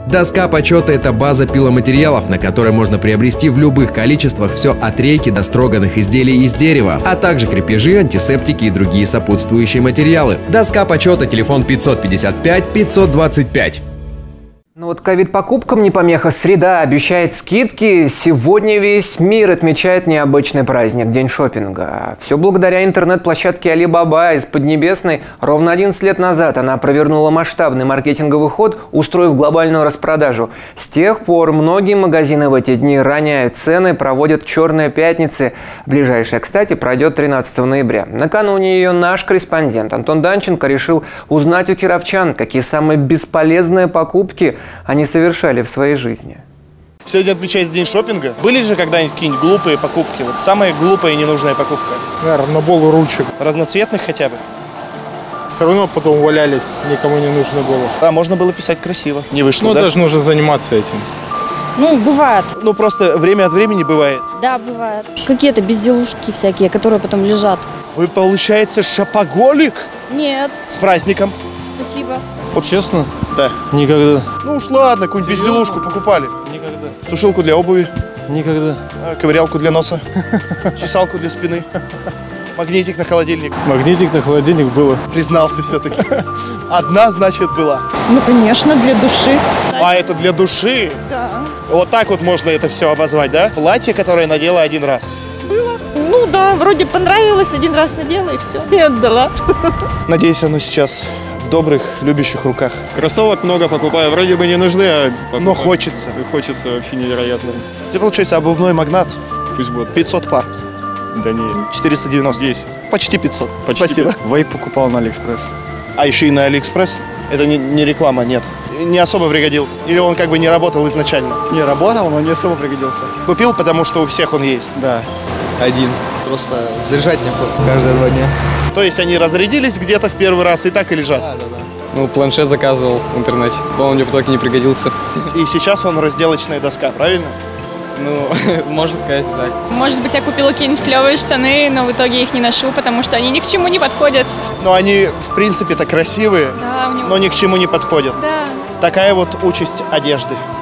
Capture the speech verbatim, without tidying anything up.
Доска почета – это база пиломатериалов, на которой можно приобрести в любых количествах все от рейки до строганных изделий из дерева, а также крепежи, антисептики и другие сопутствующие материалы. Доска почета, телефон пятьсот пятьдесят пять пятьсот двадцать пять. Ну вот ковид-покупкам не помеха. Среда обещает скидки. Сегодня весь мир отмечает необычный праздник – День шопинга. Все благодаря интернет-площадке Alibaba из Поднебесной. Ровно одиннадцать лет назад она провернула масштабный маркетинговый ход, устроив глобальную распродажу. С тех пор многие магазины в эти дни роняют цены, проводят черные пятницы. Ближайшая, кстати, пройдет тринадцатого ноября. Накануне ее наш корреспондент Антон Данченко решил узнать у кировчан, какие самые бесполезные покупки они совершали в своей жизни. Сегодня отмечается день шопинга. Были же когда-нибудь какие-нибудь глупые покупки? Вот самая глупая и ненужная покупка. Наверное, набор ручек. Разноцветных хотя бы? Все равно потом валялись, никому не нужно было. Да, можно было писать красиво. Не вышло, ну, да? даже нужно заниматься этим. Ну, бывает. Ну, просто время от времени бывает. Да, бывает. Какие-то безделушки всякие, которые потом лежат. Вы, получается, шопоголик? Нет. С праздником. Спасибо. Вот честно? Да. Никогда. Ну уж ладно, какую-нибудь безделушку покупали. Никогда. Сушилку для обуви. Никогда. Ковырялку для носа. Чесалку для спины. Магнитик на холодильник. Магнитик на холодильник было. Признался все-таки. Одна, значит, была. Ну, конечно, для души. А это для души? Да. Вот так вот можно это все обозвать, да? Платье, которое надела один раз. Было. Ну да, вроде понравилось, один раз надела и все. И отдала. Надеюсь, оно сейчас в добрых, любящих руках. Кроссовок много покупаю, вроде бы не нужны, а покупаю. Но хочется. Хочется вообще невероятно. Тебе получается обувной магнат. Пусть будет. пятьсот пар. Да не. четыреста девяносто. десять. Почти пятьсот. Почти Спасибо. пятьсот. Вейп покупал на Алиэкспресс. А еще и на Алиэкспресс? Это не, не реклама, нет. Не особо пригодился. Или он как бы не работал изначально? Не работал, но не особо пригодился. Купил, потому что у всех он есть? Да. Один. Просто заряжать не каждые два дня. То есть они разрядились где-то в первый раз и так и лежат? Да, да, да. Ну, планшет заказывал в интернете. Он мне в итоге не пригодился. И сейчас он разделочная доска, правильно? Ну, можно сказать так. Может быть, я купила какие-нибудь клевые штаны, но в итоге их не ношу, потому что они ни к чему не подходят. Но они, в принципе-то, красивые, Да, у него... но ни к чему не подходят. Да. Такая вот участь одежды.